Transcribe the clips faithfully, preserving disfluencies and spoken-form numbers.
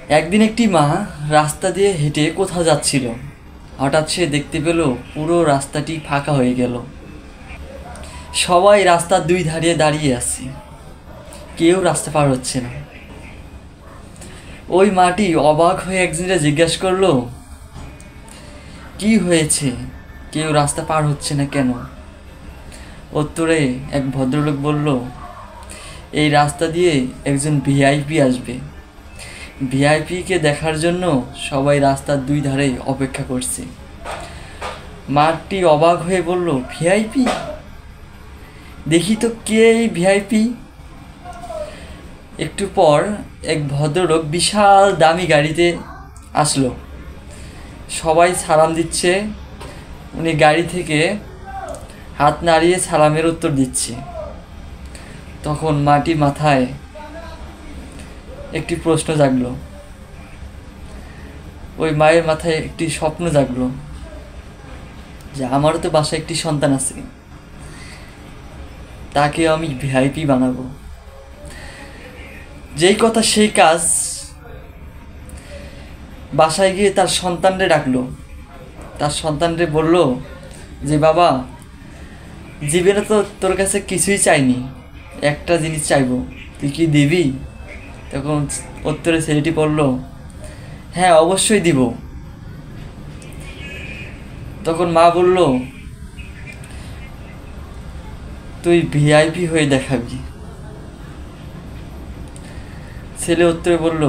একদিন একটি মা রাস্তা দিয়ে হেঁটে কোথাও যাচ্ছিল। হঠাৎ সে দেখতে পেল পুরো রাস্তাটি ফাঁকা হয়ে গেল। সবাই রাস্তার দুই ধারে দাঁড়িয়ে আছে, কেউ রাস্তা পার হচ্ছে না। ওই মাটি অবাক হয়ে একজনকে জিজ্ঞেস করলো, কি হয়েছে, কেউ রাস্তা পার হচ্ছে না কেন? উত্তরে এক ভদ্রলোক বলল, এই রাস্তা দিয়ে একজন ভিআইপি আসবে, ভিআইপিকে দেখার জন্য সবাই রাস্তার দুই ধারে অপেক্ষা করছে। মাটি অবাক হয়ে বলল, ভিআইপি? দেখি তো কে এই ভিআইপি। একটু পর এক ভদ্রলোক বিশাল দামি গাড়িতে আসলো। সবাই সালাম দিচ্ছে, উনি গাড়ি থেকে হাত নাড়িয়ে সালামের উত্তর দিচ্ছে। তখন মাটির মাথায় একটি প্রশ্ন জাগলো, ওই মায়ের মাথায় একটি স্বপ্ন জাগলো যে আমারও তো বাসায় একটি সন্তান আছে, তাকে আমি ভিআইপি বানাবো। যেই কথা সেই কাজ, বাসায় গিয়ে তার সন্তানরে ডাকলো। তার সন্তানরে বলল যে বাবা, জীবনে তো তোর কাছে কিছুই চাইনি, একটা জিনিস চাইবো, তুই কি দিবি? তখন উত্তরে ছেলেটি বলল, হ্যাঁ অবশ্যই দিব। তখন মা বলল, তুই ভিআইপি হয়ে দেখাবি। ছেলে উত্তরে বলল,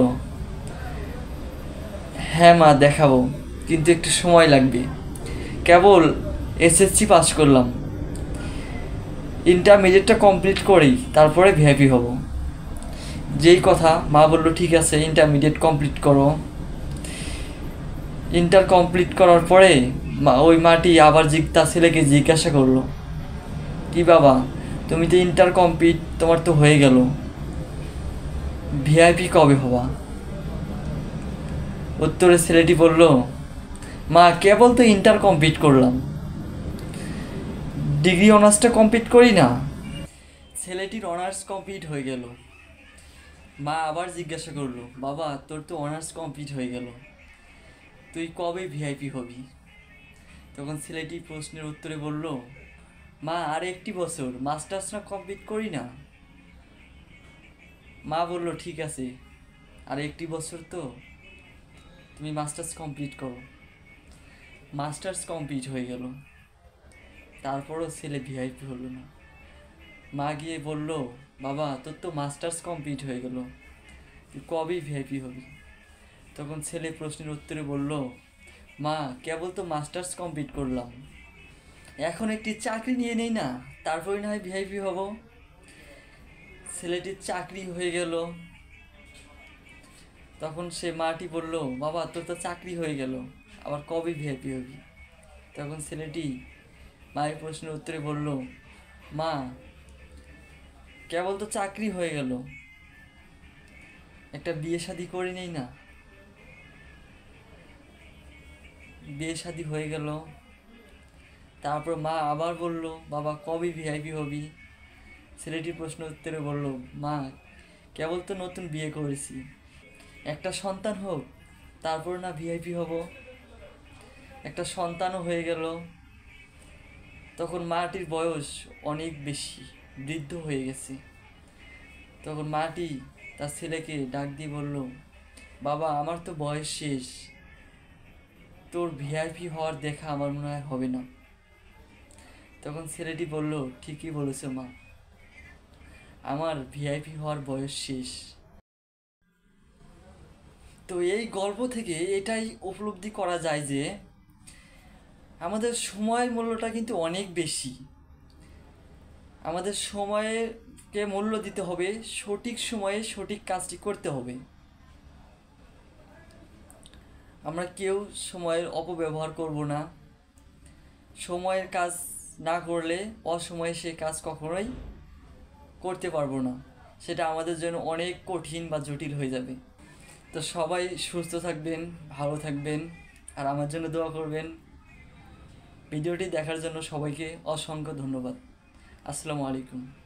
হ্যাঁ মা দেখাবো, কিন্তু একটু সময় লাগবে, কেবল এসএসসি পাস করলাম, ইন্টারমিডিয়েটটা কমপ্লিট করেই তারপরে ভিআইপি হব। যেই কথা মা বলল, ঠিক আছে ইন্টারমিডিয়েট কমপ্লিট করো। ইন্টার কমপ্লিট করার পরে মা ওই মাটি আবার তার ছেলেকে জিজ্ঞাসা করলো, কি বাবা, তুমি তো ইন্টার কমপ্লিট, তোমার তো হয়ে গেল, ভিআইপি কবে হবা? উত্তরে ছেলেটি বলল, মা কেবল তো ইন্টার কমপ্লিট করলাম, ডিগ্রি অনার্সটা কমপ্লিট করি না। ছেলেটির অনার্স কমপ্লিট হয়ে গেল। মা আবার জিজ্ঞাসা করলো, বাবা তোর তো অনার্স কমপ্লিট হয়ে গেল, তুই কবে ভিআইপি হবি? তখন ছেলেটি প্রশ্নের উত্তরে বলল, মা আর একটি বছর মাস্টার্স না কমপ্লিট করি না। মা বলল, ঠিক আছে আর একটি বছর তো, তুমি মাস্টার্স কমপ্লিট করো। মাস্টার্স কমপ্লিট হয়ে গেল, তারপরও ছেলে ভিআইপি হলো না। মা গিয়ে বলল, বাবা তোর তো মাস্টার্স কমপ্লিট হয়ে গেল, তুই কবে ভিআইপি হবি? তখন ছেলে প্রশ্নের উত্তরে বলল, মা কেবল তো মাস্টার্স কমপ্লিট করলাম, এখন একটি চাকরি নিয়ে নেই না, তারপরে না হয় ভিআইপি হব। ছেলেটির চাকরি হয়ে গেল। তখন সে মাটি বলল, বাবা তোর তো চাকরি হয়ে গেল, আবার কবে ভিআইপি হবি? তখন ছেলেটি মায়ের প্রশ্নের উত্তরে বলল, মা কেবল তো চাকরি হয়ে গেল, একটা বিয়ে শাদি করে নেই না। বিয়ে শাদি হয়ে গেল। তারপর মা আবার বলল, বাবা কবে ভিআইপি হবি? ছেলেটির প্রশ্ন উত্তরে বলল, মা কেবল তো নতুন বিয়ে করেছি, একটা সন্তান হোক তারপর না ভিআইপি হব। একটা সন্তানও হয়ে গেল। তখন মাটির বয়স অনেক বেশি, বৃদ্ধ হয়ে গেছে। তখন মাটি তার ছেলেকে ডাক দিয়ে বলল, বাবা আমার তো বয়স শেষ, তোর ভিআইপি হওয়ার দেখা আমার মনে হয় হবে না। তখন ছেলেটি বলল, ঠিকই বলেছো মা, আমার ভিআইপি হওয়ার বয়স শেষ। তো এই গল্প থেকে এটাই উপলব্ধি করা যায় যে আমাদের সময়ের মূল্যটা কিন্তু অনেক বেশি। আমাদের সময়কে মূল্য দিতে হবে, সঠিক সময়ে সঠিক কাজটি করতে হবে। আমরা কেউ সময়ের অপব্যবহার করব না। সময়ের কাজ না করলে অসময়ে সে কাজ কখনোই করতে পারবো না, সেটা আমাদের জন্য অনেক কঠিন বা জটিল হয়ে যাবে। তো সবাই সুস্থ থাকবেন, ভালো থাকবেন, আর আমার জন্য দোয়া করবেন। ভিডিওটি দেখার জন্য সবাইকে অসংখ্য ধন্যবাদ। আসসালামু আলাইকুম।